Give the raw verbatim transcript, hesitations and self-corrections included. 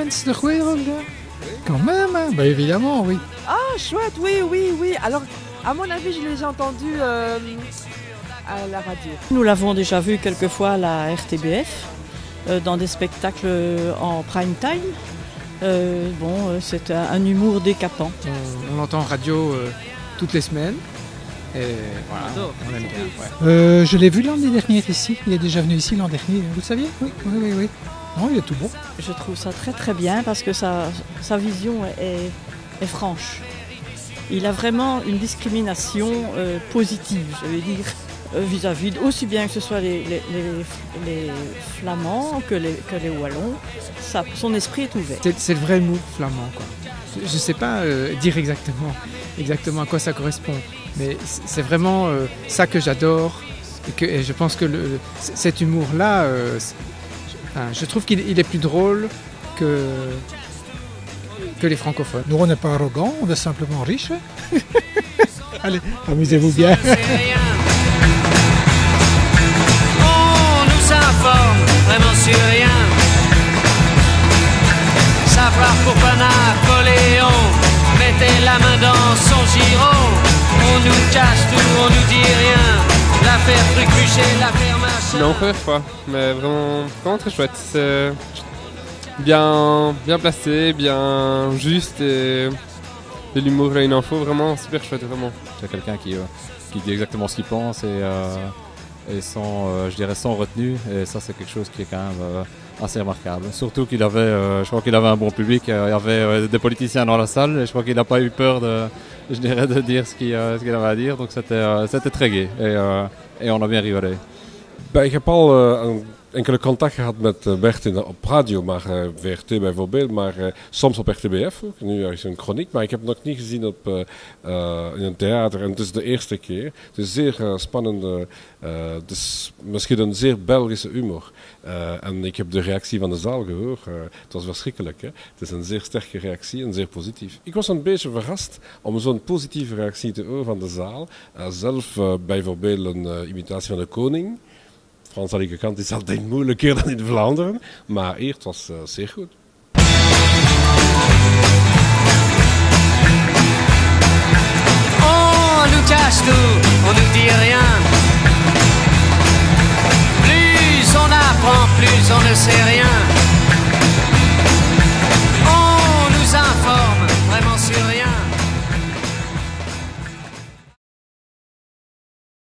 mensen de wereld. Quand même, hein. Bah, évidemment, oui. Ah, chouette, oui, oui, oui. Alors, à mon avis, je les ai entendus euh, à la radio. Nous l'avons déjà vu quelquefois à la R T B F, euh, dans des spectacles en prime time. Euh, bon, euh, c'est un, un humour décapant. On, on l'entend en radio euh, toutes les semaines. Et voilà, on, on aime bien. Ouais. Euh, je l'ai vu l'année dernière ici. Il est déjà venu ici l'an dernier. Vous le saviez? Oui, oui, oui, oui. Non, il est tout bon. Je trouve ça très très bien parce que sa, sa vision est, est franche. Il a vraiment une discrimination euh, positive, je vais dire, euh, vis-à-vis de, aussi bien que ce soit les, les, les, les Flamands que les, que les Wallons. Ça, son esprit est ouvert. C'est, c'est le vrai mot flamand, quoi. Je ne sais pas euh, dire exactement, exactement à quoi ça correspond, mais c'est vraiment euh, ça que j'adore. Et, que, et je pense que le, le, cet humour-là, euh, enfin, je trouve qu'il il est plus drôle que, que les francophones. Nous, on n'est pas arrogants, on est simplement riches. Allez, amusez-vous bien. On nous informe vraiment sur rien. Savoir pourquoi Napoléon mettait la main dans son giron. On nous cache tout, on nous dit rien. L'affaire Truc-Bûcher, l'affaire machin. Non, frère pas, mais vraiment, vraiment très chouette. C'est bien, bien placé, bien juste et de l'humour et une info vraiment super chouette, vraiment. C'est quelqu'un qui, euh, qui dit exactement ce qu'il pense et, euh, et sans, euh, je dirais sans retenue. Et ça, c'est quelque chose qui est quand même euh, assez remarquable. Surtout qu'il avait, euh, je crois qu'il avait un bon public. Euh, il y avait euh, des politiciens dans la salle et je crois qu'il n'a pas eu peur de, je dirais, de dire ce qu'il, euh, ce qu'il avait à dire. Donc c'était, euh, c'était très gai et, euh, et on a bien rigolé. Ben, ik heb al uh, een enkele contact gehad met uh, Bert in, op radio, maar uh, W R T bijvoorbeeld, maar uh, soms op R T B F ook. Nu is een chroniek, maar ik heb het nog niet gezien op, uh, uh, in een theater en het is de eerste keer. Het is zeer uh, spannende, uh, het is misschien een zeer Belgische humor. Uh, en ik heb de reactie van de zaal gehoord, uh, het was verschrikkelijk. Hè? Het is een zeer sterke reactie en zeer positief. Ik was een beetje verrast om zo'n positieve reactie te horen van de zaal. Uh, zelf uh, bijvoorbeeld een uh, imitatie van de koning. Frans kant is altijd moeilijker dan in Vlaanderen, maar hier het was uh, zeer goed. On nous cache tout, on nous dit rien. Plus on apprend, plus on ne sait rien.